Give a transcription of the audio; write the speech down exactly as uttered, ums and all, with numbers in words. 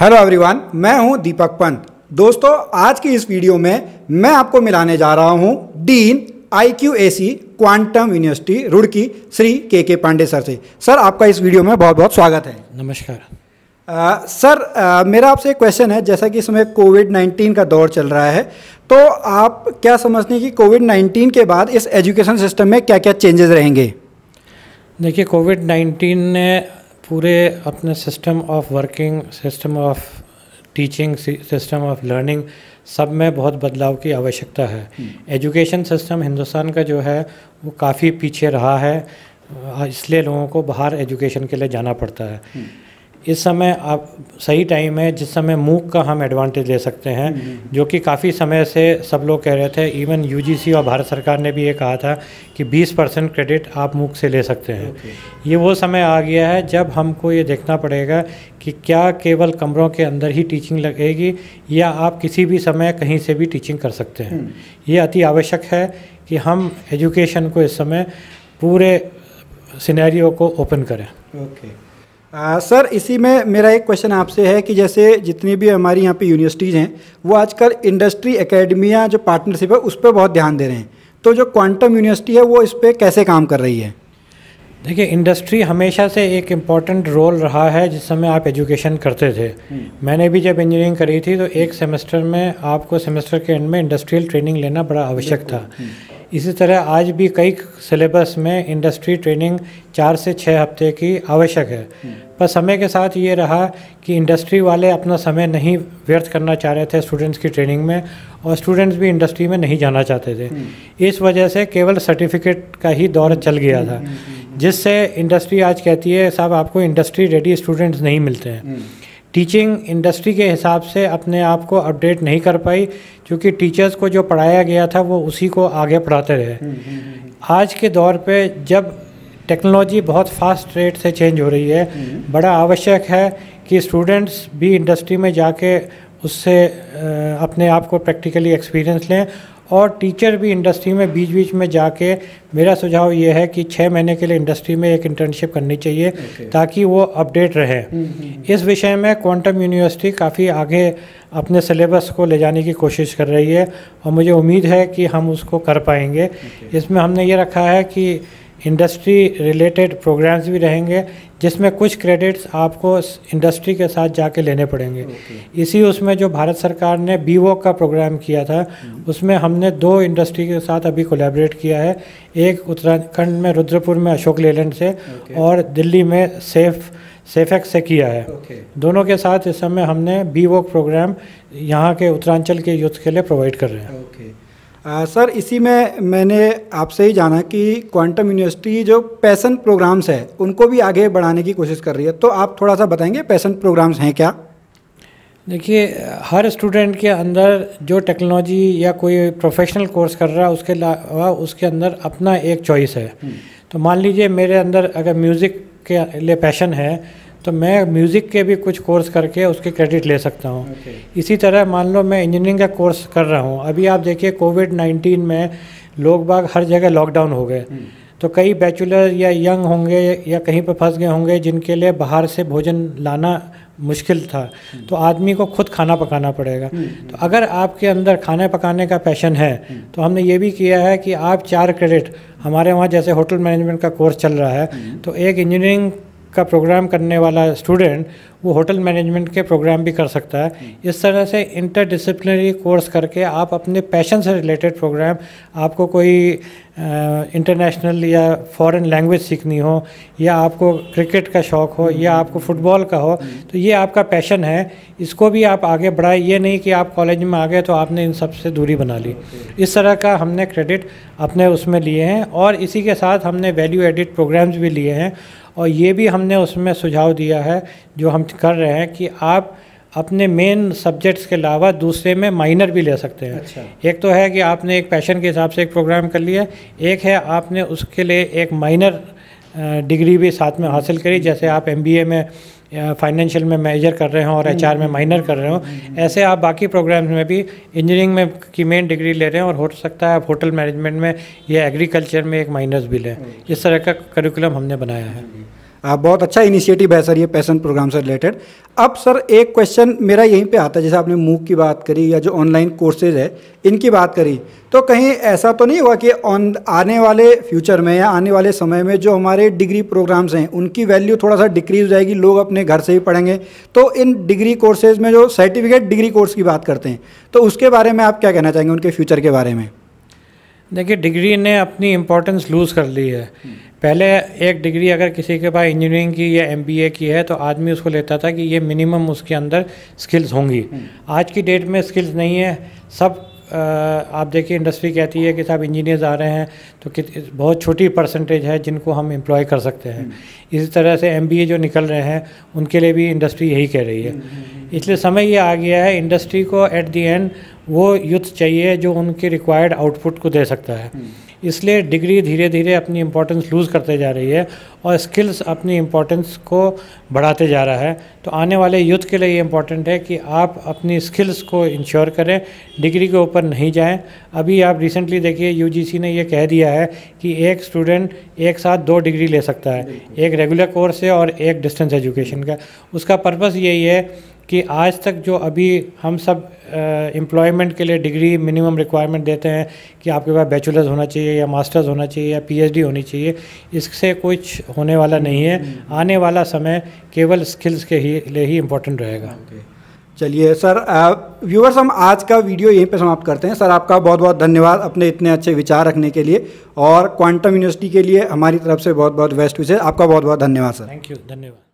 Hello everyone, मैं हूं दीपक पंत। दोस्तों, आज की इस वीडियो में मैं आपको मिलाने जा रहा हूं dean I Q A C quantum university Roorkee Shri K K Pandey sir से। सर, आपका इस वीडियो में बहुत बहुत स्वागत है। नमस्कार। आ, सर, आ, मेरा आपसे एक क्वेश्चन है। जैसा कि इस समय कोविड नाइन्टीन का दौर चल रहा है, तो आप क्या समझते हैं कि कोविड नाइन्टीन के बाद इस एजुकेशन सिस्टम में क्या क्या चेंजेस रहेंगे? देखिए, कोविड नाइन्टीन ने पूरे अपने system of working, system of teaching, system of learning सब में बहुत बदलाव की आवश्यकता है। एजुकेशन सिस्टम हिंदुस्तान का जो है वो काफ़ी पीछे रहा है, इसलिए लोगों को बाहर एजुकेशन के लिए जाना पड़ता है। इस समय आप सही टाइम है जिस समय मूक का हम एडवांटेज ले सकते हैं, जो कि काफ़ी समय से सब लोग कह रहे थे। इवन यू जी सी और भारत सरकार ने भी ये कहा था कि बीस परसेंट क्रेडिट आप मूक से ले सकते हैं। okay. ये वो समय आ गया है जब हमको ये देखना पड़ेगा कि क्या केवल कमरों के अंदर ही टीचिंग लगेगी या आप किसी भी समय कहीं से भी टीचिंग कर सकते हैं। hmm. ये अति आवश्यक है कि हम एजुकेशन को इस समय पूरे सिनेरियो को ओपन करें। okay. आ, सर, इसी में मेरा एक क्वेश्चन आपसे है कि जैसे जितनी भी हमारी यहाँ पे यूनिवर्सिटीज़ हैं, वो आजकल इंडस्ट्री एकेडमिया जो पार्टनरशिप है उस पर बहुत ध्यान दे रहे हैं। तो जो क्वांटम यूनिवर्सिटी है वो इस पर कैसे काम कर रही है? देखिए, इंडस्ट्री हमेशा से एक इम्पॉर्टेंट रोल रहा है जिस समय आप एजुकेशन करते थे। मैंने भी जब इंजीनियरिंग करी थी तो एक सेमेस्टर में आपको सेमेस्टर के एंड में इंडस्ट्रियल ट्रेनिंग लेना बड़ा आवश्यक था। इसी तरह आज भी कई सिलेबस में इंडस्ट्री ट्रेनिंग चार से छः हफ्ते की आवश्यक है। पर समय के साथ ये रहा कि इंडस्ट्री वाले अपना समय नहीं व्यर्थ करना चाह रहे थे स्टूडेंट्स की ट्रेनिंग में, और स्टूडेंट्स भी इंडस्ट्री में नहीं जाना चाहते थे। इस वजह से केवल सर्टिफिकेट का ही दौर चल गया था, जिससे इंडस्ट्री आज कहती है साहब आपको इंडस्ट्री रेडी स्टूडेंट्स नहीं मिलते हैं। टीचिंग इंडस्ट्री के हिसाब से अपने आप को अपडेट नहीं कर पाई, क्योंकि टीचर्स को जो पढ़ाया गया था वो उसी को आगे पढ़ाते रहे। आज के दौर पे जब टेक्नोलॉजी बहुत फास्ट रेट से चेंज हो रही है, बड़ा आवश्यक है कि स्टूडेंट्स भी इंडस्ट्री में जाके उससे अपने आप को प्रैक्टिकली एक्सपीरियंस लें, और टीचर भी इंडस्ट्री में बीच बीच में जाके, मेरा सुझाव ये है कि छः महीने के लिए इंडस्ट्री में एक इंटर्नशिप करनी चाहिए। okay. ताकि वो अपडेट रहे। इस विषय में क्वांटम यूनिवर्सिटी काफ़ी आगे अपने सिलेबस को ले जाने की कोशिश कर रही है, और मुझे उम्मीद है कि हम उसको कर पाएंगे। okay. इसमें हमने ये रखा है कि इंडस्ट्री रिलेटेड प्रोग्राम्स भी रहेंगे, जिसमें कुछ क्रेडिट्स आपको इंडस्ट्री के साथ जाके लेने पड़ेंगे। okay. इसी उसमें जो भारत सरकार ने बी वॉक का प्रोग्राम किया था, hmm. उसमें हमने दो इंडस्ट्री के साथ अभी कोलैबोरेट किया है। एक उत्तराखंड में रुद्रपुर में अशोक लेलैंड से, okay. और दिल्ली में सेफ सेफेक्स से किया है। okay. दोनों के साथ इस समय हमने बी वॉक प्रोग्राम यहाँ के उत्तरांचल के यूथ के लिए प्रोवाइड कर रहे हैं। okay. आ, सर, इसी में मैंने आपसे ही जाना कि क्वांटम यूनिवर्सिटी जो पैशन प्रोग्राम्स है उनको भी आगे बढ़ाने की कोशिश कर रही है, तो आप थोड़ा सा बताएंगे पैशन प्रोग्राम्स हैं क्या? देखिए, हर स्टूडेंट के अंदर जो टेक्नोलॉजी या कोई प्रोफेशनल कोर्स कर रहा है उसके अलावा उसके अंदर अपना एक चॉइस है। तो मान लीजिए मेरे अंदर अगर म्यूज़िक के लिए पैशन है तो मैं म्यूज़िक के भी कुछ कोर्स करके उसके क्रेडिट ले सकता हूँ। okay. इसी तरह मान लो मैं इंजीनियरिंग का कोर्स कर रहा हूँ। अभी आप देखिए कोविड नाइन्टीन में लोग बाग हर जगह लॉकडाउन हो गए, hmm. तो कई बैचलर या यंग होंगे या कहीं पर फंस गए होंगे जिनके लिए बाहर से भोजन लाना मुश्किल था। hmm. तो आदमी को खुद खाना पकाना पड़ेगा। hmm. तो अगर आपके अंदर खाने पकाने का पैशन है, hmm. तो हमने ये भी किया है कि आप चार क्रेडिट, हमारे वहाँ जैसे होटल मैनेजमेंट का कोर्स चल रहा है, hmm. तो एक इंजीनियरिंग का प्रोग्राम करने वाला स्टूडेंट वो होटल मैनेजमेंट के प्रोग्राम भी कर सकता है। इस तरह से इंटरडिसिप्लिनरी कोर्स करके आप अपने पैशन से रिलेटेड प्रोग्राम, आपको कोई इंटरनेशनल या फॉरेन लैंग्वेज सीखनी हो, या आपको क्रिकेट का शौक़ हो, या आपको फुटबॉल का हो, तो ये आपका पैशन है, इसको भी आप आगे बढ़ाए। ये नहीं कि आप कॉलेज में आ गए तो आपने इन सब से दूरी बना ली। इस तरह का हमने क्रेडिट अपने उसमें लिए हैं, और इसी के साथ हमने वैल्यू एडिड प्रोग्राम्स भी लिए हैं। और ये भी हमने उसमें सुझाव दिया है जो हम कर रहे हैं कि आप अपने मेन सब्जेक्ट्स के अलावा दूसरे में माइनर भी ले सकते हैं। अच्छा। एक तो है कि आपने एक पैशन के हिसाब से एक प्रोग्राम कर लिया, एक है आपने उसके लिए एक माइनर डिग्री भी साथ में हासिल करी, जैसे आप एमबीए में फाइनेंशियल में मेजर कर रहे हो और एचआर में माइनर कर रहे हो, ऐसे आप बाकी प्रोग्राम्स में भी इंजीनियरिंग में की मेन डिग्री ले रहे हैं, और हो सकता है आप होटल मैनेजमेंट में या एग्रीकल्चर में एक माइनर्स भी लें। इस तरह का करिकुलम हमने बनाया है। आ, बहुत अच्छा इनिशिएटिव है सर ये पैशन प्रोग्राम से रिलेटेड। अब सर एक क्वेश्चन मेरा यहीं पे आता है, जैसे आपने मूक की बात करी या जो ऑनलाइन कोर्सेज है इनकी बात करी, तो कहीं ऐसा तो नहीं हुआ कि ऑन आने वाले फ्यूचर में या आने वाले समय में जो हमारे डिग्री प्रोग्राम्स हैं उनकी वैल्यू थोड़ा सा डिक्रीज हो जाएगी, लोग अपने घर से ही पढ़ेंगे? तो इन डिग्री कोर्सेज में जो सर्टिफिकेट डिग्री कोर्स की बात करते हैं, तो उसके बारे में आप क्या कहना चाहेंगे, उनके फ्यूचर के बारे में? देखिए, डिग्री ने अपनी इम्पोर्टेंस लूज़ कर ली है। पहले एक डिग्री अगर किसी के पास इंजीनियरिंग की या एमबीए की है तो आदमी उसको लेता था कि ये मिनिमम उसके अंदर स्किल्स होंगी। आज की डेट में स्किल्स नहीं है। सब आ, आप देखिए, इंडस्ट्री कहती है कि साहब इंजीनियर्स आ रहे हैं तो कि बहुत छोटी परसेंटेज है जिनको हम एम्प्लॉय कर सकते हैं। इसी तरह से एमबीए जो निकल रहे हैं उनके लिए भी इंडस्ट्री यही कह रही है। इसलिए समय ये आ गया है, इंडस्ट्री को एट दी एंड वो यूथ चाहिए जो उनके रिक्वायर्ड आउटपुट को दे सकता है। इसलिए डिग्री धीरे धीरे अपनी इम्पोर्टेंस लूज़ करते जा रही है और स्किल्स अपनी इम्पोर्टेंस को बढ़ाते जा रहा है। तो आने वाले यूथ के लिए ये इम्पोर्टेंट है कि आप अपनी स्किल्स को इंश्योर करें, डिग्री के ऊपर नहीं जाएं। अभी आप रिसेंटली देखिए, यूजीसी ने ये कह दिया है कि एक स्टूडेंट एक साथ दो डिग्री ले सकता है, एक रेगुलर कोर्स है और एक डिस्टेंस एजुकेशन का। उसका पर्पस यही है कि आज तक जो अभी हम सब एम्प्लॉयमेंट uh, के लिए डिग्री मिनिमम रिक्वायरमेंट देते हैं कि आपके पास बैचलर्स होना चाहिए या मास्टर्स होना चाहिए या पीएचडी होनी चाहिए, इससे कुछ होने वाला नहीं है। आने वाला समय केवल स्किल्स के ही लिए ही इम्पोर्टेंट रहेगा। चलिए सर, व्यूअर्स, हम आज का वीडियो यहीं पे समाप्त करते हैं। सर आपका बहुत बहुत धन्यवाद अपने इतने अच्छे विचार रखने के लिए, और क्वांटम यूनिवर्सिटी के लिए हमारी तरफ से बहुत बहुत बेस्ट विशेष। आपका बहुत बहुत धन्यवाद सर। थैंक यू, धन्यवाद।